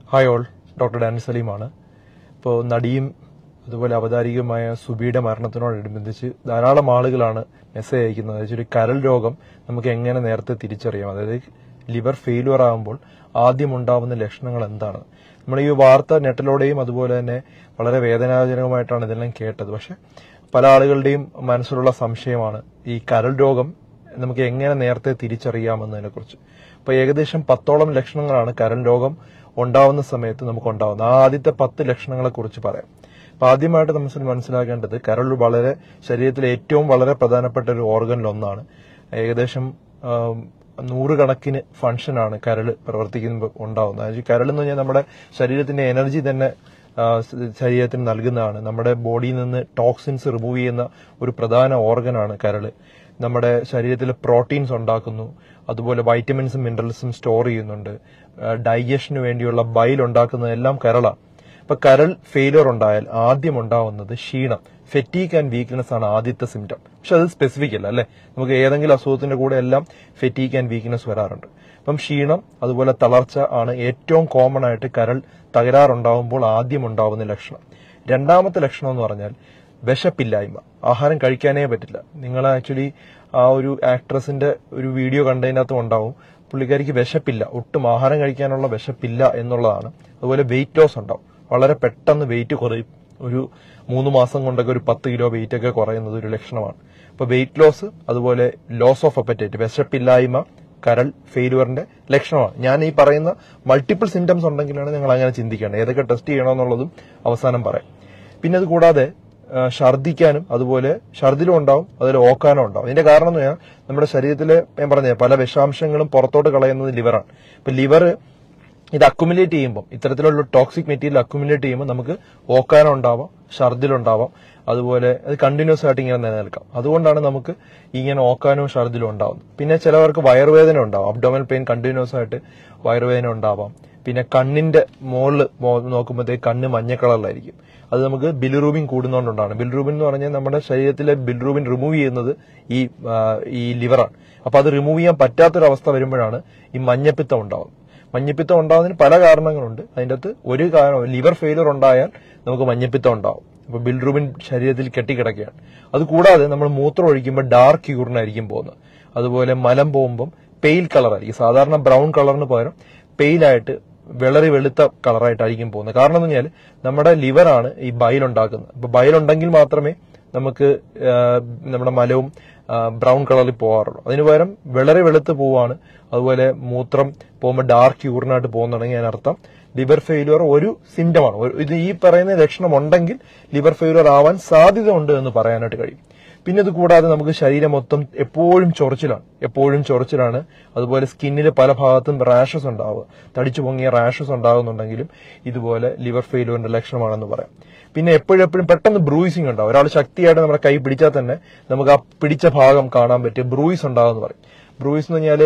Hi all, doctor Danil സലീമാണ്. ഇപ്പോൾ നടിയും അതുപോലെ അവതാരികമായ സുബിയുടെ മരണത്തിനോടനുബന്ധിച്ച് ധാരാളം ആളുകളാണ് മെസ്സേജ് അയക്കുന്നത്. അതായത് ഒരു കരൾ രോഗം നമുക്ക് എങ്ങനെ നേരത്തെ തിരിച്ചറിയാം, അതായത് ലിവർ ഫെയിലുവർ ആകുമ്പോൾ ആദ്യം ഉണ്ടാവുന്ന ലക്ഷണങ്ങൾ എന്താണ്. നമ്മൾ ഈ വാർത്ത നെറ്റിലൂടെയും അതുപോലെ തന്നെ വളരെ വേദനാജനകമായിട്ടാണ് ഇതെല്ലാം കേട്ടത്. പക്ഷെ പല ആളുകളുടെയും മനസ്സിലുള്ള സംശയമാണ് ഈ കരൾ രോഗം നമുക്ക് എങ്ങനെ നേരത്തെ തിരിച്ചറിയാമെന്നതിനെ കുറിച്ച്. അപ്പോൾ ഏകദേശം 10ഓളം ലക്ഷണങ്ങളാണ് കരൾ രോഗം ഉണ്ടാവുന്ന സമയത്ത് നമുക്ക് ഉണ്ടാവുന്നത്. ആ ആദ്യത്തെ 10 ലക്ഷണങ്ങളെ കുറിച്ച് പറയാം. അപ്പൊ ആദ്യമായിട്ട് നമ്മൾ മനസ്സിലാക്കേണ്ടത് കരൾ വളരെ ശരീരത്തിലെ ഏറ്റവും വളരെ പ്രധാനപ്പെട്ട ഒരു ഓർഗനിൽ ഒന്നാണ്. ഏകദേശം 100 കണക്കിന് ഫംഗ്ഷനാണ് കരള് പ്രവർത്തിക്കുമ്പോൾ ഉണ്ടാവുന്നത്. അതായത് കരൾ എന്ന് പറഞ്ഞാൽ നമ്മുടെ ശരീരത്തിന്റെ എനർജി തന്നെ ശരീരത്തിന് നൽകുന്നതാണ്. നമ്മുടെ ബോഡിയിൽ നിന്ന് ടോക്സിൻസ് റിമൂവ് ചെയ്യുന്ന ഒരു പ്രധാന ഓർഗനാണ് കരള്. നമ്മുടെ ശരീരത്തിൽ പ്രോട്ടീൻസ് ഉണ്ടാക്കുന്നു, അതുപോലെ വൈറ്റമിൻസും മിനറൽസും സ്റ്റോർ ചെയ്യുന്നുണ്ട്. ഡൈജഷന് വേണ്ടിയുള്ള ബൈൽ ഉണ്ടാക്കുന്നതെല്ലാം കരളാണ്. അപ്പൊ കരൾ ഫെയിലിയർ ഉണ്ടായാൽ ആദ്യം ഉണ്ടാവുന്നത് ക്ഷീണം, ഫെറ്റീഗ് ആൻഡ് വീക്ക്നെസ് ആണ് ആദ്യത്തെ സിംറ്റം. പക്ഷെ അത് സ്പെസിഫിക് അല്ല അല്ലെ, നമുക്ക് ഏതെങ്കിലും അസുഖത്തിന്റെ കൂടെ എല്ലാം ഫെറ്റീഗ് ആൻഡ് വീക്ക്നെസ് വരാറുണ്ട്. അപ്പം ക്ഷീണം അതുപോലെ തളർച്ച ആണ് ഏറ്റവും കോമൺ ആയിട്ട് കരൾ തകരാറുണ്ടാവുമ്പോൾ ആദ്യം ഉണ്ടാവുന്ന ലക്ഷണം. രണ്ടാമത്തെ ലക്ഷണം എന്ന് പറഞ്ഞാൽ വിശപ്പില്ലായ്മ, ആഹാരം കഴിക്കാനേ പറ്റില്ല. നിങ്ങൾ ആക്ച്വലി ആ ഒരു ആക്ട്രസിന്റെ ഒരു വീഡിയോ കണ്ടതിനകത്തും ഉണ്ടാവും, പുള്ളിക്കാരിക്ക് വിശപ്പില്ല, ഒട്ടും ആഹാരം കഴിക്കാനുള്ള വിശപ്പില്ല എന്നുള്ളതാണ്. അതുപോലെ വെയിറ്റ് ലോസ് ഉണ്ടാവും, വളരെ പെട്ടെന്ന് വെയിറ്റ് കുറയും. ഒരു 3 മാസം കൊണ്ടൊക്കെ ഒരു 10 കിലോ വെയിറ്റ് ഒക്കെ കുറയുന്നത് ഒരു ലക്ഷണമാണ്. അപ്പൊ വെയിറ്റ് ലോസ്, അതുപോലെ ലോസ് ഓഫ് അപ്പറ്റൈറ്റ്, വിശപ്പില്ലായ്മ കരൾ ഫെയിലുവറിന്റെ ലക്ഷണമാണ്. ഞാൻ ഈ പറയുന്ന മൾട്ടിപ്പിൾ സിംറ്റംസ് ഉണ്ടെങ്കിലാണ് നിങ്ങൾ അങ്ങനെ ചിന്തിക്കേണ്ടത്. ഏതൊക്കെ ടെസ്റ്റ് ചെയ്യണമെന്നുള്ളതും അവസാനം പറയാം. പിന്നെ അത് കൂടാതെ ഛർദ്ദിക്കാനും അതുപോലെ ഛർദിലും ഉണ്ടാവും, അതിൽ ഓക്കാനും ഉണ്ടാവും. ഇതിന്റെ കാരണം എന്ന് പറഞ്ഞാൽ നമ്മുടെ ശരീരത്തിലെ ഞാൻ പറഞ്ഞ പല വിഷാംശങ്ങളും പുറത്തോട്ട് കളയുന്നത് ലിവറാണ്. ഇപ്പൊ ലിവർ ഇത് അക്യുമുലേറ്റ് ചെയ്യുമ്പോൾ, ഇത്തരത്തിലുള്ള ടോക്സിക് മെറ്റീരിയൽ അക്യുമുലേറ്റ് ചെയ്യുമ്പോൾ നമുക്ക് ഓക്കാനം ഉണ്ടാവാം, ഛർദിലുണ്ടാവാം, അതുപോലെ അത് കണ്ടിന്യൂസ് ആയിട്ട് ഇങ്ങനെ നിലനിൽക്കാം. അതുകൊണ്ടാണ് നമുക്ക് ഇങ്ങനെ ഓക്കാനവും ഛർദിലും ഉണ്ടാവുന്നത്. പിന്നെ ചിലവർക്ക് വയറുവേദന ഉണ്ടാവും, അബ്ഡോമിനൽ പെയിൻ കണ്ടിന്യൂസ് ആയിട്ട് വയറുവേദന ഉണ്ടാവാം. പിന്നെ കണ്ണിന്റെ മുകളിൽ നോക്കുമ്പോഴത്തേക്ക് കണ്ണ് മഞ്ഞ കളറിലായിരിക്കും. അത് നമുക്ക് ബിലിറൂബിൻ കൂടുന്നതുകൊണ്ടാണ്. ബിലിറൂബിൻ എന്ന് പറഞ്ഞാൽ നമ്മുടെ ശരീരത്തിലെ ബിലിറൂബിൻ റിമൂവ് ചെയ്യുന്നത് ഈ ലിവറാണ്. അപ്പൊ അത് റിമൂവ് ചെയ്യാൻ പറ്റാത്തൊരവസ്ഥ വരുമ്പോഴാണ് ഈ മഞ്ഞപ്പിത്തം ഉണ്ടാവുന്നത്. മഞ്ഞപ്പിത്തം ഉണ്ടാവുന്നതിന് പല കാരണങ്ങളുണ്ട്. അതിൻ്റെ അകത്ത് ഒരു കാരണം ലിവർ ഫെയിലിയർ ഉണ്ടായാൽ നമുക്ക് മഞ്ഞപ്പിത്തം ഉണ്ടാവും. അപ്പൊ ബിലിറൂബിൻ ശരീരത്തിൽ കെട്ടിക്കിടക്കുകയാണ്. അതുകൂടാതെ നമ്മൾ മൂത്രം ഒഴിക്കുമ്പോൾ ഡാർക്ക് യൂറിനായിരിക്കും പോകുന്നത്. അതുപോലെ മലം പോകുമ്പം പെയിൽ കളറായിരിക്കും. സാധാരണ ബ്രൗൺ കളറിന് പകരം പെയിലായിട്ട് വെളറി വെളുത്ത കളറായിട്ടായിരിക്കും പോകുന്നത്. കാരണം എന്ന് പറഞ്ഞാൽ നമ്മുടെ ലിവറാണ് ഈ ബൈൽ ഉണ്ടാക്കുന്നത്. അപ്പൊ ബൈൽ ഉണ്ടെങ്കിൽ മാത്രമേ നമുക്ക് നമ്മുടെ മലവും ബ്രൗൺ കളറിൽ പോകാറുള്ളൂ. അതിന് പകരം വെളറി വെളുത്ത് പോവാണ്. അതുപോലെ മൂത്രം പോകുമ്പോൾ ഡാർക്ക് യൂറിനായിട്ട് പോകുന്നുണ്ടെങ്കിൽ അതിനർത്ഥം ലിവർ ഫെയിലിയർ ഒരു സിംറ്റമാണ്. ഇത് ഈ പറയുന്ന ലക്ഷണം ഉണ്ടെങ്കിൽ ലിവർ ഫെയിലിയർ ആവാൻ സാധ്യത ഉണ്ട് എന്ന് പറയാനായിട്ട് കഴിയും. പിന്നെ ഇത് കൂടാതെ നമുക്ക് ശരീരം മൊത്തം എപ്പോഴും ചൊറിച്ചിലാണ്. അതുപോലെ സ്കിന്നിൽ പല ഭാഗത്തും റാഷസ് ഉണ്ടാവുക, തടിച്ചു പൊങ്ങിയ റാഷസ് ഉണ്ടാകുന്നുണ്ടെങ്കിലും ഇതുപോലെ ലിവർ ഫെയിലിയറിന്റെ ലക്ഷണമാണെന്ന് പറയാം. പിന്നെ എപ്പോഴും പെട്ടെന്ന് ബ്രൂയിസിങ് ഉണ്ടാവും. ഒരാൾ ശക്തിയായിട്ട് നമ്മുടെ കൈ പിടിച്ചാൽ തന്നെ നമുക്ക് ആ പിടിച്ച ഭാഗം കാണാൻ പറ്റിയ ബ്രൂയിസ് ഉണ്ടാകുമെന്ന് പറയും. ബ്രൂയിസ് എന്ന് പറഞ്ഞാൽ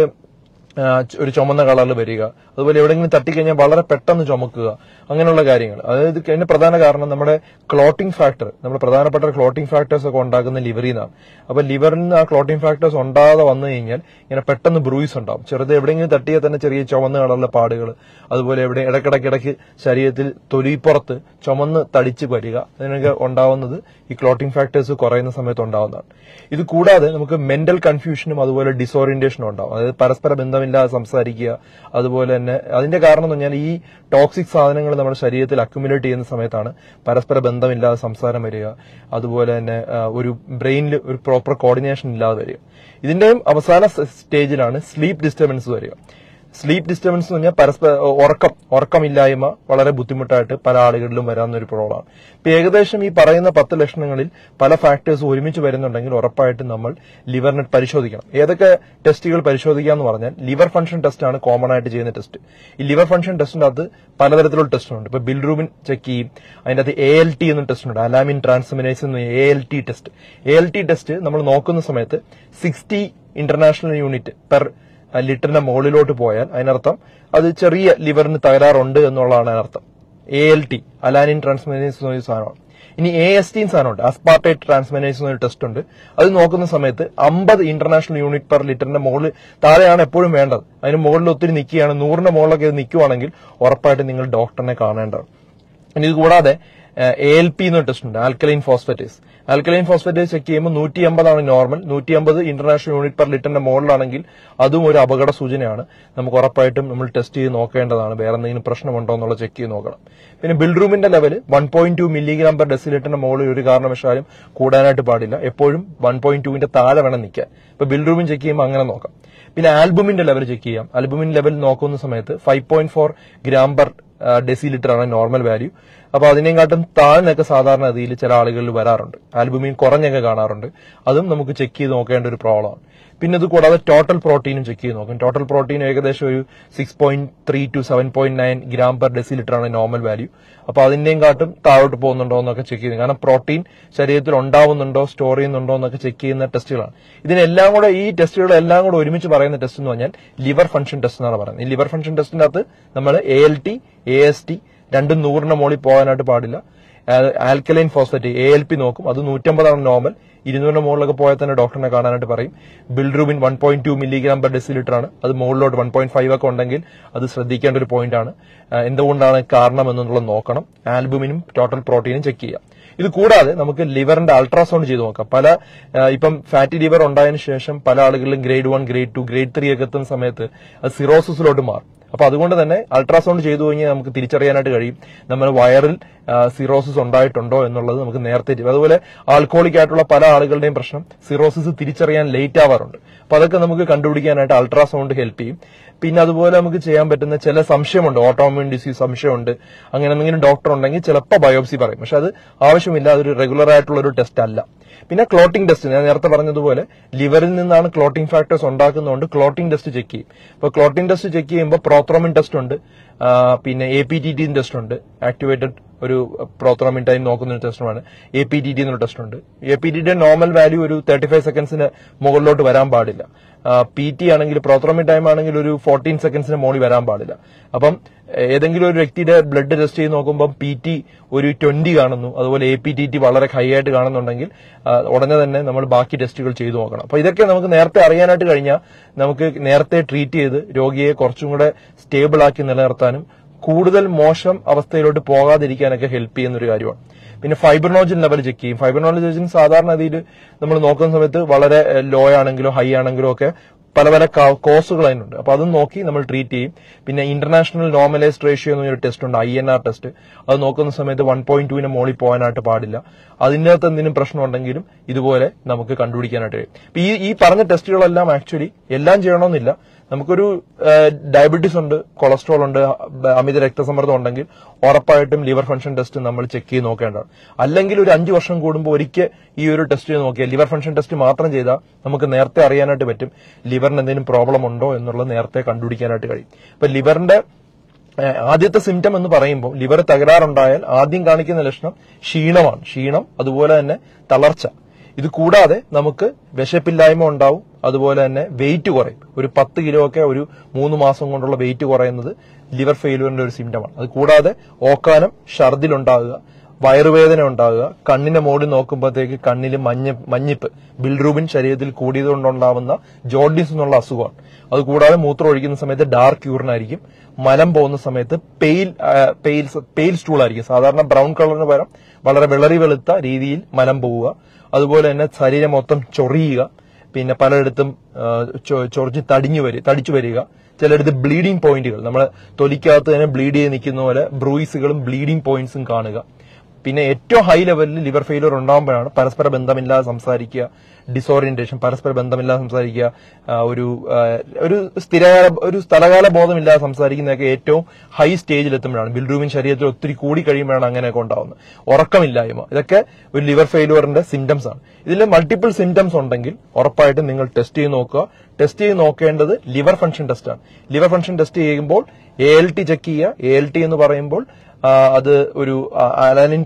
ഒരു ചുമന്ന കളറിൽ വരിക, അതുപോലെ എവിടെയെങ്കിലും തട്ടിക്കഴിഞ്ഞാൽ വളരെ പെട്ടെന്ന് ചുമക്കുക, അങ്ങനെയുള്ള കാര്യങ്ങൾ. അതായത് അതിന്റെ പ്രധാന കാരണം നമ്മുടെ ക്ലോട്ടിംഗ് ഫാക്ടർ, നമ്മുടെ പ്രധാനപ്പെട്ട ക്ലോട്ടിംഗ് ഫാക്ടേഴ്സ് ഒക്കെ ഉണ്ടാക്കുന്ന ലിവറിൽ നിന്നാണ്. അപ്പൊ ലിവറിൽ നിന്ന് ആ ക്ലോട്ടിംഗ് ഫാക്ടേഴ്സ് ഉണ്ടാകാതെ വന്നു കഴിഞ്ഞാൽ ഇങ്ങനെ പെട്ടെന്ന് ബ്രൂയിസ് ഉണ്ടാവും. ചെറുത് എവിടെയെങ്കിലും തട്ടിയാൽ തന്നെ ചെറിയ ചുമന്ന കളറിലെ പാടുകൾ, അതുപോലെ ഇടയ്ക്കിടയ്ക്ക് ശരീരത്തിൽ തൊലിപ്പുറത്ത് ചുമന്ന് തടിച്ച് വരിക, അതിനൊക്കെ ഉണ്ടാവുന്നത് ഈ ക്ലോട്ടിംഗ് ഫാക്ടേഴ്സ് കുറയുന്ന സമയത്ത് ഉണ്ടാവുന്നതാണ്. ഇത് കൂടാതെ നമുക്ക് മെന്റൽ കൺഫ്യൂഷനും അതുപോലെ ഡിസോറിയന്റേഷനും ഉണ്ടാവും. അതായത് പരസ്പര ബന്ധമില്ലാതെ സംസാരിക്കുക. അതുപോലെ തന്നെ അതിന്റെ കാരണം എന്ന് പറഞ്ഞാൽ ഈ ടോക്സിക് സാധനങ്ങൾ നമ്മുടെ ശരീരത്തിൽ അക്യുമുലേറ്റ് ചെയ്യുന്ന സമയത്താണ് പരസ്പര ബന്ധമില്ലാതെ സംസാരം വരിക. അതുപോലെ തന്നെ ഒരു ബ്രെയിനിൽ ഒരു പ്രോപ്പർ കോർഡിനേഷൻ ഇല്ലാതെ വരിക. ഇതിന്റെയും അവസാന സ്റ്റേജിലാണ് സ്ലീപ്പ് ഡിസ്റ്റർബൻസ് വരിക. സ്ലീപ്പ് ഡിസ്റ്റർബൻസ് എന്ന് പറഞ്ഞാൽ ഉറക്കമില്ലായ്മ വളരെ ബുദ്ധിമുട്ടായിട്ട് പല ആളുകളിലും വരാവുന്ന ഒരു പ്രോബ്ലമാണ്. ഇപ്പൊ ഏകദേശം ഈ പറയുന്ന 10 ലക്ഷണങ്ങളിൽ പല ഫാക്ടേഴ്സ് ഒരുമിച്ച് വരുന്നുണ്ടെങ്കിൽ ഉറപ്പായിട്ടും നമ്മൾ ലിവറിനെ പരിശോധിക്കണം. ഏതൊക്കെ ടെസ്റ്റുകൾ പരിശോധിക്കാന്ന് പറഞ്ഞാൽ ലിവർ ഫംഗ്ഷൻ ടെസ്റ്റ് ആണ് കോമൺ ആയിട്ട് ചെയ്യുന്ന ടെസ്റ്റ്. ഈ ലിവർ ഫംഗ്ഷൻ ടെസ്റ്റിന്റെ അകത്ത് പലതരത്തിലുള്ള ടെസ്റ്റ് ഉണ്ട്. ഇപ്പൊ ബിലിറൂബിൻ ചെക്ക് ചെയ്യും. അതിന്റെ അകത്ത് ALT എന്ന ടെസ്റ്റ് ഉണ്ട്, അലാമിൻ ട്രാൻസ്മിനേസ് എന്ന ALT ടെസ്റ്റ്. ALT ടെസ്റ്റ് നമ്മൾ നോക്കുന്ന സമയത്ത് 60 ഇന്റർനാഷണൽ യൂണിറ്റ് പെർ ലിറ്ററിന്റെ മുകളിലോട്ട് പോയാൽ അതിനർത്ഥം അത് ചെറിയ ലിവറിന് തകരാറുണ്ട് എന്നുള്ളതാണ് അതിനർത്ഥം. ALT അലാനിൻ ട്രാൻസ്മിനേസ് എന്ന സാധനമാണ്. ഇനി AST സാധനമുണ്ട്, അസ്പാർട്ടേറ്റ് ട്രാൻസ്മിനേസ് എന്നൊരു ടെസ്റ്റ് ഉണ്ട്. അത് നോക്കുന്ന സമയത്ത് 50 ഇന്റർനാഷണൽ യൂണിറ്റ് പെർ ലിറ്ററിന്റെ മുകളിൽ താഴെയാണ് എപ്പോഴും വേണ്ടത്. അതിന് മുകളിൽ ഒത്തിരി നിൽക്കുകയാണ്, 100ന്റെ മുകളിലൊക്കെ ഇത് നിൽക്കുവാണെങ്കിൽ ഉറപ്പായിട്ട് നിങ്ങൾ ഡോക്ടറിനെ കാണേണ്ടതാണ്. ഇനി ഇത് കൂടാതെ ALP എന്നൊരു ടെസ്റ്റ് ഉണ്ട്, alkaline phosphatase. Alkaline phosphatase check ചെയ്യുമ്പോൾ 150 ആണ് നോർമൽ. 150 ഇന്റർനാഷണൽ യൂണിറ്റ് പെർ ലിറ്ററിന്റെ മുകളിലാണെങ്കിൽ അതും ഒരു അപകട സൂചനയാണ്. നമുക്ക് ഉറപ്പായിട്ടും നമ്മൾ ടെസ്റ്റ് ചെയ്ത് നോക്കേണ്ടതാണ്, വേറെ എന്തെങ്കിലും പ്രശ്നമുണ്ടോ എന്നുള്ള ചെക്ക് ചെയ്ത് നോക്കണം. പിന്നെ ബിൽറൂമിന്റെ ലെവൽ 1.2 മില്ലിഗ്രാം പെർ ഡെസിലിറ്ററിന്റെ മുകളിൽ ഒരു കാരണവശാലും കൂടാനായിട്ട് പാടില്ല. എപ്പോഴും 1.2ന്റെ താഴെ വേണം നിൽക്കാൻ. ഇപ്പൊ ബിൽറൂമിൻ ചെക്ക് ചെയ്യുമ്പോൾ അങ്ങനെ നോക്കാം. പിന്നെ ആൽബുമിന്റെ ലെവൽ ചെക്ക് ചെയ്യാം. ആൽബുമിൻ ലെവൽ നോക്കുന്ന സമയത്ത് 5.4 ഗ്രാം പെർ ഡെസിലിറ്റർ ആണ് നോർമൽ വാല്യൂ. അപ്പൊ അതിനെക്കാട്ടും താഴ്ന്നൊക്കെ സാധാരണ ഗതിയിൽ ചില ആളുകളിൽ വരാറുണ്ട്, ആൽബുമിൻ കുറഞ്ഞൊക്കെ കാണാറുണ്ട്. അതും നമുക്ക് ചെക്ക് ചെയ്ത് നോക്കേണ്ട ഒരു പ്രോബ്ലമാണ്. പിന്നെ ഇത് കൂടാതെ ടോട്ടൽ പ്രോട്ടീനും ചെക്ക് ചെയ്ത് നോക്കും. ടോട്ടൽ പ്രോട്ടീൻ ഏകദേശം ഒരു 6.3 to 7.9 ഗ്രാം പെർ ഡെസിലിറ്റർ ആണ് നോർമൽ വാല്യൂ. അപ്പൊ അതിന്റെയും കാട്ടും താഴോട്ട് പോകുന്നുണ്ടോ എന്നൊക്കെ ചെക്ക് ചെയ്യുന്നത്. കാരണം പ്രോട്ടീൻ ശരീരത്തിൽ ഉണ്ടാവുന്നുണ്ടോ, സ്റ്റോർ ചെയ്യുന്നുണ്ടോ എന്നൊക്കെ ചെക്ക് ചെയ്യുന്ന ടെസ്റ്റുകളാണ്. ഇതിനെല്ലാം കൂടെ, ഈ ടെസ്റ്റുകളെല്ലാം കൂടെ ഒരുമിച്ച് പറയുന്ന ടെസ്റ്റ് എന്ന് പറഞ്ഞാൽ ലിവർ ഫംഗ്ഷൻ ടെസ്റ്റ് എന്നാണ് പറയുന്നത്. ഈ ലിവർ ഫംഗ്ഷൻ ടെസ്റ്റിന്റെ അകത്ത് നമ്മൾ ALT, AST രണ്ടും 100ന്റെ മുകളിൽ പോകാനായിട്ട് പാടില്ല. ആൽക്കലൈൻ ഫോസ്ഫേറ്റ് ALP നോക്കും, അത് 150 ആണ് നോർമൽ. 200ന്റെ മുകളിലൊക്കെ പോയാൽ തന്നെ ഡോക്ടറിനെ കാണാനായിട്ട് പറയും. ബിൽറൂബിൻ 1.2 മില്ലിഗ്രാം പെർ ഡെസിലിറ്റർ ആണ്, അത് മുകളിലോട്ട് 1.5 ഒക്കെ ഉണ്ടെങ്കിൽ അത് ശ്രദ്ധിക്കേണ്ട ഒരു പോയിന്റ് ആണ്. എന്തുകൊണ്ടാണ് കാരണം എന്നുള്ളത് നോക്കണം. ആൽബുമിനും ടോട്ടൽ പ്രോട്ടീനും ചെക്ക് ചെയ്യാം. ഇത് കൂടാതെ നമുക്ക് ലിവറിന്റെ അൾട്രാസൗണ്ട് ചെയ്ത് നോക്കാം. ഇപ്പം ഫാറ്റി ലിവർ ഉണ്ടായതിനു ശേഷം പല ആളുകളിലും ഗ്രേഡ് 1, ഗ്രേഡ് 2, ഗ്രേഡ് 3 ഒക്കെ എത്തുന്ന സമയത്ത് അത് സിറോസിസിലോട്ട് മാറും. അപ്പൊ അതുകൊണ്ട് തന്നെ അൾട്രാസൗണ്ട് ചെയ്തു കഴിഞ്ഞാൽ നമുക്ക് തിരിച്ചറിയാനായിട്ട് കഴിയും നമ്മൾ വയറിൽ സിറോസിസ് ഉണ്ടായിട്ടുണ്ടോ എന്നുള്ളത് നമുക്ക് നേരത്തെ. അതുപോലെ ആൽക്കോളിക് ആയിട്ടുള്ള പല ആളുകളുടെയും പ്രശ്നം സിറോസിസ് തിരിച്ചറിയാൻ ലേറ്റ് ആവാറുണ്ട്. അപ്പൊ അതൊക്കെ നമുക്ക് കണ്ടുപിടിക്കാനായിട്ട് അൾട്രാസൗണ്ട് ഹെൽപ്പ് ചെയ്യും. പിന്നെ അതുപോലെ നമുക്ക് ചെയ്യാൻ പറ്റുന്ന ചില സംശയമുണ്ട്, ഓട്ടോഇമ്യൂൺ ഡിസീസ് സംശയമുണ്ട്, അങ്ങനെ എന്തെങ്കിലും ഡോക്ടർ ഉണ്ടെങ്കിൽ ചിലപ്പോൾ ബയോപ്സി പറയും. പക്ഷെ അത് ആവശ്യമില്ല, അതൊരു റെഗുലർ ആയിട്ടുള്ള ഒരു ടെസ്റ്റ് അല്ല. പിന്നെ ക്ലോട്ടിംഗ് ടെസ്റ്റ്, ഞാൻ നേരത്തെ പറഞ്ഞതുപോലെ ലിവറിൽ നിന്നാണ് ക്ലോട്ടിംഗ് ഫാക്ടേഴ്സ് ഉണ്ടാക്കുന്നതുകൊണ്ട് ക്ലോട്ടിംഗ് ടെസ്റ്റ് ചെക്ക് ചെയ്യും. ഇപ്പൊ ക്ലോട്ടിംഗ് ടെസ്റ്റ് ചെക്ക് ചെയ്യുമ്പോൾ പ്രോത്രോമിൻ ടെസ്റ്റ് ഉണ്ട്, പിന്നെ APTT ടെസ്റ്റ് ഉണ്ട്, ആക്ടിവേറ്റഡ് ഒരു പ്രോത്രോമിൻ ടൈം നോക്കുന്ന ഒരു ടെസ്റ്റുമാണ്. APTT എന്നൊരു ടെസ്റ്റ് ഉണ്ട്. APTT നോർമൽ വാല്യൂ ഒരു 35 സെക്കൻഡ്സിന് മുകളിലോട്ട് വരാൻ പാടില്ല. PT ആണെങ്കിൽ, പ്രോത്രോമിൻ ടൈം ആണെങ്കിൽ ഒരു 14 സെക്കൻഡ്സിന് മുകളിൽ വരാൻ പാടില്ല. അപ്പം ഏതെങ്കിലും ഒരു വ്യക്തിയുടെ ബ്ലഡ് ടെസ്റ്റ് ചെയ്ത് നോക്കുമ്പോൾ PT ഒരു 20 കാണുന്നു, അതുപോലെ APTT വളരെ ഹൈ ആയിട്ട് കാണുന്നുണ്ടെങ്കിൽ ഉടനെ തന്നെ നമ്മൾ ബാക്കി ടെസ്റ്റുകൾ ചെയ്തു നോക്കണം. അപ്പൊ ഇതൊക്കെ നമുക്ക് നേരത്തെ അറിയാനായിട്ട് കഴിഞ്ഞാൽ നമുക്ക് നേരത്തെ ട്രീറ്റ് ചെയ്ത് രോഗിയെ കുറച്ചും കൂടെ സ്റ്റേബിൾ ആക്കി നിലനിർത്താനും കൂടുതൽ മോശം അവസ്ഥയിലോട്ട് പോകാതിരിക്കാനൊക്കെ ഹെൽപ്പ് ചെയ്യുന്ന ഒരു കാര്യമാണ്. പിന്നെ ഫൈബ്രിനോജൻ ലെവൽ ചെക്ക് ചെയ്യും. ഫൈബ്രിനോജൻ സാധാരണ രീതിയിൽ നമ്മൾ നോക്കുന്ന സമയത്ത് വളരെ ലോ ആണെങ്കിലോ ഹൈ ആണെങ്കിലോ ഒക്കെ പല പല കോസുകൾ അതിനുണ്ട്. അപ്പൊ അതും നോക്കി നമ്മൾ ട്രീറ്റ് ചെയ്യും. പിന്നെ ഇന്റർനാഷണൽ നോർമലൈസ്ഡ് റേഷ്യോ എന്നൊരു ടെസ്റ്റ് ഉണ്ട്, INR ടെസ്റ്റ്. അത് നോക്കുന്ന സമയത്ത് 1.2ന് മുകളിൽ പോകാനായിട്ട് പാടില്ല. അതിൻ്റെ അകത്ത് എന്തെങ്കിലും പ്രശ്നം ഉണ്ടെങ്കിലും ഇതുപോലെ നമുക്ക് കണ്ടുപിടിക്കാനായിട്ട് കഴിയും. ഈ പറഞ്ഞ ടെസ്റ്റുകളെല്ലാം ആക്ച്വലി എല്ലാം ചെയ്യണമെന്നില്ല. നമുക്കൊരു ഡയബറ്റീസ് ഉണ്ട്, കൊളസ്ട്രോൾ ഉണ്ട്, അമിത രക്തസമ്മർദ്ദം ഉണ്ടെങ്കിൽ ഉറപ്പായിട്ടും ലിവർ ഫംഗ്ഷൻ ടെസ്റ്റ് നമ്മൾ ചെക്ക് ചെയ്ത് നോക്കേണ്ടതാണ്. അല്ലെങ്കിൽ ഒരു 5 വർഷം കൂടുമ്പോൾ ഒരിക്കൽ ഈ ഒരു ടെസ്റ്റ് ചെയ്ത് നോക്കിയാൽ, ലിവർ ഫംഗ്ഷൻ ടെസ്റ്റ് മാത്രം ചെയ്താൽ നമുക്ക് നേരത്തെ അറിയാനായിട്ട് പറ്റും ലിവറിന് എന്തെങ്കിലും പ്രോബ്ലം ഉണ്ടോ എന്നുള്ളത് നേരത്തെ കണ്ടുപിടിക്കാനായിട്ട് കഴിയും. ഇപ്പൊ ലിവറിന്റെ ആദ്യത്തെ സിംറ്റം എന്ന് പറയുമ്പോൾ ലിവർ തകരാറുണ്ടായാൽ ആദ്യം കാണിക്കുന്ന ലക്ഷണം ക്ഷീണമാണ്. ക്ഷീണം, അതുപോലെ തന്നെ തളർച്ച. ഇത് കൂടാതെ നമുക്ക് വിശപ്പില്ലായ്മ ഉണ്ടാവും, അതുപോലെ തന്നെ വെയിറ്റ് കുറയും. ഒരു 10 കിലോ ഒക്കെ ഒരു 3 മാസം കൊണ്ടുള്ള വെയിറ്റ് കുറയുന്നത് ലിവർ ഫെയിലുവറിന്റെ ഒരു സിംറ്റമാണ്. അത് കൂടാതെ ഓക്കാനം, ഛർദിലുണ്ടാകുക, വയറുവേദന ഉണ്ടാകുക, കണ്ണിന്റെ മുകളിൽ നോക്കുമ്പോഴത്തേക്ക് കണ്ണിൽ മഞ്ഞിപ്പ്, ബിൽറൂബിൻ ശരീരത്തിൽ കൂടിയതുകൊണ്ടുണ്ടാവുന്ന ജോണ്ടിസ് എന്നുള്ള അസുഖമാണ്. അത് കൂടാതെ മൂത്രം ഒഴിക്കുന്ന സമയത്ത് ഡാർക്ക് യൂറിൻ ആയിരിക്കും. മലം പോകുന്ന സമയത്ത് പെയിൽ സ്റ്റൂൾ ആയിരിക്കും. സാധാരണ ബ്രൗൺ കളറിന് പകരം വളരെ വെള്ളരി വെളുത്ത രീതിയിൽ മലം പോവുക. അതുപോലെ തന്നെ ശരീരം മൊത്തം ചൊറിയുക, പിന്നെ പലയിടത്തും ചൊറിഞ്ഞ് തടിച്ചു വരിക. ചിലയിടത്ത് ബ്ലീഡിംഗ് പോയിന്റുകൾ, നമ്മളെ തൊലിക്കകത്ത് തന്നെ ബ്ലീഡ് ചെയ്ത് നിൽക്കുന്ന പോലെ ബ്രൂയിസുകളും ബ്ലീഡിംഗ് പോയിന്റ്സും കാണുക. പിന്നെ ഏറ്റവും ഹൈ ലെവലിൽ ലിവർ ഫെയിലിയർ ഉണ്ടാകുമ്പോഴാണ് പരസ്പര ബന്ധമില്ലാതെ സംസാരിക്കുക, ഡിസോറിയന്റേഷൻ, പരസ്പര ബന്ധമില്ലാതെ സംസാരിക്കുക, ഒരു സ്ഥലകാല ബോധമില്ലാതെ സംസാരിക്കുന്നതൊക്കെ ഏറ്റവും ഹൈ സ്റ്റേജിൽ എത്തുമ്പോഴാണ്. ബിൽറൂബിൻ ശരീരത്തിൽ ഒത്തിരി കൂടി കഴിയുമ്പോഴാണ് അങ്ങനെയൊക്കെ ഉണ്ടാവുന്നത്. ഉറക്കമില്ലായ്മ, ഇതൊക്കെ ഒരു ലിവർ ഫെയിലിയറിന്റെ സിംറ്റംസ് ആണ്. ഇതിൽ മൾട്ടിപ്പിൾ സിംറ്റംസ് ഉണ്ടെങ്കിൽ ഉറപ്പായിട്ടും നിങ്ങൾ ടെസ്റ്റ് ചെയ്ത് നോക്കുക. ടെസ്റ്റ് ചെയ്ത് നോക്കേണ്ടത് ലിവർ ഫംഗ്ഷൻ ടെസ്റ്റ് ആണ്. ലിവർ ഫംഗ്ഷൻ ടെസ്റ്റ് ചെയ്യുമ്പോൾ ALT ചെക്ക് ചെയ്യുക. ALT എന്ന് പറയുമ്പോൾ അത് ഒരു അലാനിൻ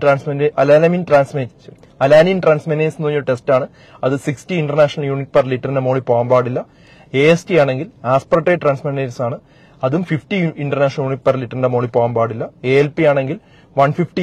ട്രാൻസ്മിനേസ് എന്ന് പറഞ്ഞ ടെസ്റ്റ് ആണ്. അത് 60 ഇന്റർനാഷണൽ യൂണിറ്റ് പെർ ലിറ്ററിന്റെ മുകളിൽ പോകാൻ പാടില്ല. AST ആണെങ്കിൽ ആസ്പർട്ടേറ്റ് ട്രാൻസ്മിനേസ് ആണ്. അതും 50 ഇന്റർനാഷണൽ യൂണിറ്റ് പെർ ലിറ്ററിന്റെ മുകളിൽ പോകാൻ പാടില്ല. ALP ആണെങ്കിൽ 150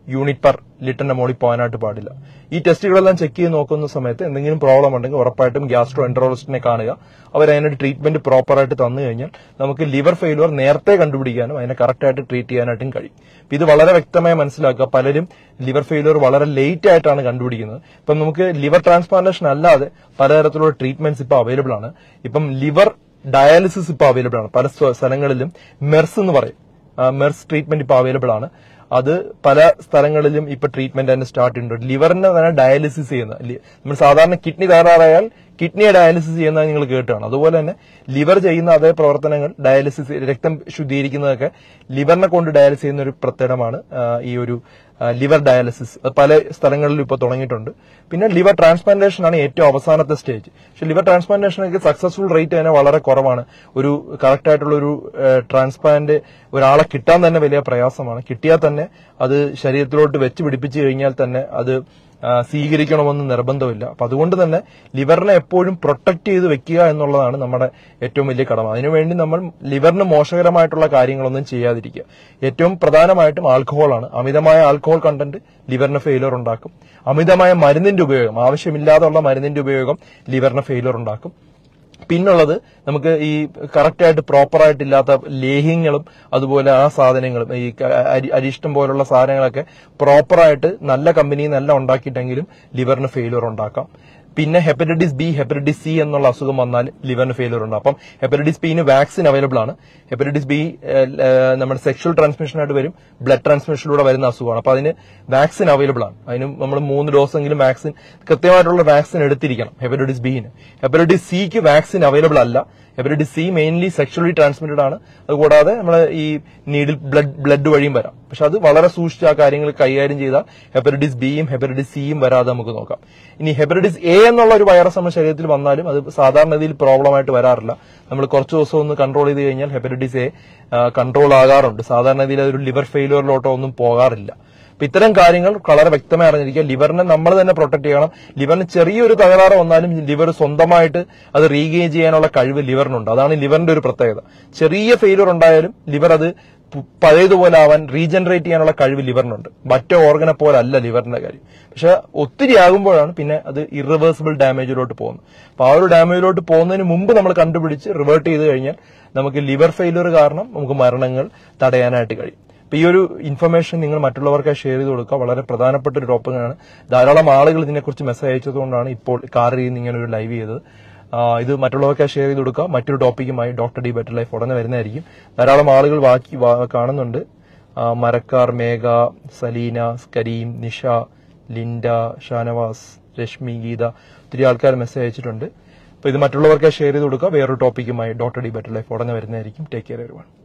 യൂണിറ്റ് പെർ ലിറ്ററിന്റെ മുകളിൽ പോകാനായിട്ട് പാടില്ല. ഈ ടെസ്റ്റുകളെല്ലാം ചെക്ക് ചെയ്ത് നോക്കുന്ന സമയത്ത് എന്തെങ്കിലും പ്രോബ്ലം ഉണ്ടെങ്കിൽ ഉറപ്പായിട്ടും ഗ്യാസ്ട്രോ എൻട്രോളജിസ്റ്റിനെ കാണുക. അവർ അതിനൊരു ട്രീറ്റ്മെന്റ് പ്രോപ്പറായിട്ട് തന്നു കഴിഞ്ഞാൽ നമുക്ക് ലിവർ ഫെയിലുവർ നേരത്തെ കണ്ടുപിടിക്കാനും അതിനെ കറക്റ്റായിട്ട് ട്രീറ്റ് ചെയ്യാനായിട്ടും കഴിയും. ഇത് വളരെ വ്യക്തമായി മനസ്സിലാക്കുക. പലരും ലിവർ ഫെയിലുവർ വളരെ ലേറ്റ് ആയിട്ടാണ് കണ്ടുപിടിക്കുന്നത്. ഇപ്പം നമുക്ക് ലിവർ ട്രാൻസ്പ്ലാന്റേഷൻ അല്ലാതെ പലതരത്തിലുള്ള ട്രീറ്റ്മെന്റ്സ് ഇപ്പോൾ അവൈലബിൾ ആണ്. ഇപ്പം ലിവർ ഡയാലിസിസ് ഇപ്പോൾ അവൈലബിൾ ആണ്. പല സ്ഥലങ്ങളിലും മെർസ് എന്ന് പറയും, മെർസ് ട്രീറ്റ്മെന്റ് ഇപ്പോൾ അവൈലബിൾ ആണ്. അത് പല സ്ഥലങ്ങളിലും ഇപ്പൊ ട്രീറ്റ്മെന്റ് തന്നെ സ്റ്റാർട്ട് ചെയ്യുന്നുണ്ട്. ലിവറിനെ തന്നെ ഡയാലിസിസ് ചെയ്യുന്ന, നമ്മൾ സാധാരണ കിഡ്നി തകരാറായാൽ കിഡ്നിയെ ഡയാലിസിസ് ചെയ്യുന്നത് നിങ്ങൾ കേട്ടാണ്. അതുപോലെ തന്നെ ലിവർ ചെയ്യുന്ന അതേ പ്രവർത്തനങ്ങൾ, ഡയാലിസിസ്, രക്തം ശുദ്ധീകരിക്കുന്നതൊക്കെ ലിവറിനെ കൊണ്ട് ഡയാലിസിസ് ചെയ്യുന്ന ഒരു പ്രത്യേകമാണ് ഈ ഒരു ലിവർ ഡയാലിസിസ്. പല സ്ഥലങ്ങളിലും ഇപ്പോൾ തുടങ്ങിയിട്ടുണ്ട്. പിന്നെ ലിവർ ട്രാൻസ്പ്ലാന്റേഷൻ ആണ് ഏറ്റവും അവസാനത്തെ സ്റ്റേജ്. പക്ഷെ ലിവർ ട്രാൻസ്പ്ലാന്റേഷനൊക്കെ സക്സസ്ഫുൾ റേറ്റ് തന്നെ വളരെ കുറവാണ്. ഒരു കറക്റ്റ് ആയിട്ടുള്ള ഒരു ട്രാൻസ്പ്ലാന്റ് ഒരാളെ കിട്ടാൻ തന്നെ വലിയ പ്രയാസമാണ്. കിട്ടിയാൽ തന്നെ അത് ശരീരത്തിലോട്ട് വെച്ച് പിടിപ്പിച്ചു കഴിഞ്ഞാൽ തന്നെ അത് സ്വീകരിക്കണമെന്ന് നിർബന്ധമില്ല. അപ്പൊ അതുകൊണ്ട് തന്നെ ലിവറിനെ എപ്പോഴും പ്രൊട്ടക്ട് ചെയ്ത് വെക്കുക എന്നുള്ളതാണ് നമ്മുടെ ഏറ്റവും വലിയ കടമ. അതിനുവേണ്ടി നമ്മൾ ലിവറിന് മോശകരമായിട്ടുള്ള കാര്യങ്ങളൊന്നും ചെയ്യാതിരിക്കുക. ഏറ്റവും പ്രധാനമായിട്ടും ആൽക്കഹോളാണ്. അമിതമായ ആൽക്കഹോൾ കണ്ടന്റ് ലിവറിന് ഫെയിലിയർ ഉണ്ടാക്കും. അമിതമായ മരുന്നിന്റെ ഉപയോഗം, ആവശ്യമില്ലാതെയുള്ള മരുന്നിന്റെ ഉപയോഗം ലിവറിന് ഫെയിലിയർ ഉണ്ടാക്കും. പിന്നുള്ളത് നമുക്ക് ഈ കറക്റ്റായിട്ട് പ്രോപ്പറായിട്ടില്ലാത്ത ലേഹ്യങ്ങളും അതുപോലെ ആ സാധനങ്ങളും, ഈ അരിഷ്ടം പോലുള്ള സാധനങ്ങളൊക്കെ പ്രോപ്പറായിട്ട് നല്ല കമ്പനിയിൽ നിന്നെല്ലാം ഉണ്ടാക്കിയിട്ടെങ്കിലും ലിവറിന് ഫെയിലിയർ ഉണ്ടാക്കാം. പിന്നെ ഹെപ്പറ്റൈറ്റിസ് ബി, ഹെപ്പറ്റൈറ്റിസ് സി എന്നുള്ള അസുഖം വന്നാൽ ലിവറിന് ഫെയിലിയർ ഉണ്ട്. അപ്പം ഹെപ്പറ്റൈറ്റിസ് ബിന് വാക്സിൻ അവൈലബിൾ ആണ്. ഹെപ്പറ്റൈറ്റിസ് ബി നമ്മുടെ സെക്ഷൽ ട്രാൻസ്മിഷനായിട്ട് വരും, ബ്ലഡ് ട്രാൻസ്മിഷനിലൂടെ വരുന്ന അസുഖമാണ്. അപ്പൊ അതിന് വാക്സിൻ അവൈലബിൾ ആണ്. അതിന് നമ്മൾ 3 ഡോസെങ്കിലും വാക്സിൻ, കൃത്യമായിട്ടുള്ള വാക്സിൻ എടുത്തിരിക്കണം ഹെപ്പറ്റൈറ്റിസ് ബിന്. ഹെപ്പറ്റൈറ്റിസ് സിക്ക് വാക്സിൻ അവൈലബിൾ അല്ല. Hepatitis C mainly sexually transmitted ആണ്. അതുകൂടാതെ നമ്മൾ ഈ നീഡിൽ ബ്ലഡ് വഴിയും വരാം. പക്ഷെ അത് വളരെ സൂക്ഷിച്ച് ആ കാര്യങ്ങൾ കൈകാര്യം ചെയ്താൽ ഹെപ്പറ്റൈറ്റിസ് ബിയും ഹെപ്പറ്റൈറ്റിസ് സിയും വരാതെ നമുക്ക് നോക്കാം. ഇനി ഹെപ്പറ്റൈറ്റിസ് എ എന്നുള്ള ഒരു വൈറസ് നമ്മുടെ ശരീരത്തിൽ വന്നാലും അത് സാധാരണഗതിയിൽ പ്രോബ്ലം ആയിട്ട് വരാറില്ല. നമ്മൾ കുറച്ച് ദിവസം ഒന്ന് കൺട്രോൾ ചെയ്ത് കഴിഞ്ഞാൽ ഹെപ്പറ്റൈറ്റിസ് എ കൺട്രോൾ ആകാറുണ്ട്. സാധാരണഗതിയിൽ അതൊരു ലിവർ ഫെയിലിയറിലോട്ടോ ഒന്നും പോകാറില്ല. അപ്പൊ ഇത്തരം കാര്യങ്ങൾ വളരെ വ്യക്തമായി അറിഞ്ഞിരിക്കുക. ലിവറിനെ നമ്മൾ തന്നെ പ്രൊട്ടക്ട് ചെയ്യണം. ലിവറിന് ചെറിയൊരു തകരാറ് വന്നാലും ലിവർ സ്വന്തമായിട്ട് അത് റീഗെയിൻ ചെയ്യാനുള്ള കഴിവ് ലിവറിനുണ്ട്. അതാണ് ലിവറിന്റെ ഒരു പ്രത്യേകത. ചെറിയ ഫെയിലിയർ ഉണ്ടായാലും ലിവർ അത് പഴയതുപോലെ ആവാൻ, റീജനറേറ്റ് ചെയ്യാനുള്ള കഴിവ് ലിവറിനുണ്ട്. മറ്റേ ഓർഗനെ പോലെ അല്ല ലിവറിന്റെ കാര്യം. പക്ഷെ ഒത്തിരി ആകുമ്പോഴാണ് പിന്നെ അത് ഇറിവേഴ്സിബിൾ ഡാമേജിലോട്ട് പോകുന്നത്. അപ്പൊ ആ ഒരു ഡാമേജിലോട്ട് പോകുന്നതിന് മുമ്പ് നമ്മൾ കണ്ടുപിടിച്ച് റിവേർട്ട് ചെയ്ത് കഴിഞ്ഞാൽ നമുക്ക് ലിവർ ഫെയിലിയർ കാരണം നമുക്ക് മരണങ്ങൾ തടയാനായിട്ട് കഴിയും. അപ്പൊ ഈ ഒരു ഇൻഫർമേഷൻ നിങ്ങൾ മറ്റുള്ളവർക്കായി ഷെയർ ചെയ്ത് കൊടുക്കുക. വളരെ പ്രധാനപ്പെട്ട ഒരു ടോപ്പിക്കാണ്. ധാരാളം ആളുകൾ ഇതിനെക്കുറിച്ച് മെസ്സേജ് അയച്ചതുകൊണ്ടാണ് ഇപ്പോൾ കാറിൽ നിന്ന് ഇങ്ങനെ ഒരു ലൈവ് ചെയ്തത്. ഇത് മറ്റുള്ളവർക്കായി ഷെയർ ചെയ്ത് കൊടുക്കുക. മറ്റൊരു ടോപ്പിക്കുമായി ഡോക്ടർ ഡി ബെറ്റർ ലൈഫ് ഉടനെ വരുന്നതായിരിക്കും. ധാരാളം ആളുകൾ കാണുന്നുണ്ട്. മരക്കാർ, മേഘ, സലീന, കരീം, നിഷ, ലിൻഡ, ഷാനവാസ്, രശ്മി, ഗീത, ഒത്തിരി ആൾക്കാർ മെസ്സേജ് അയച്ചിട്ടുണ്ട്. അപ്പൊ ഇത് മറ്റുള്ളവർക്കായി ഷെയർ ചെയ്ത് കൊടുക്കുക. വേറൊരു ടോപ്പിക്കുമായി ഡോക്ടർ ഡി ബെറ്റർ ലൈഫ് ഉടനെ വരുന്നതായിരിക്കും. Take care everyone.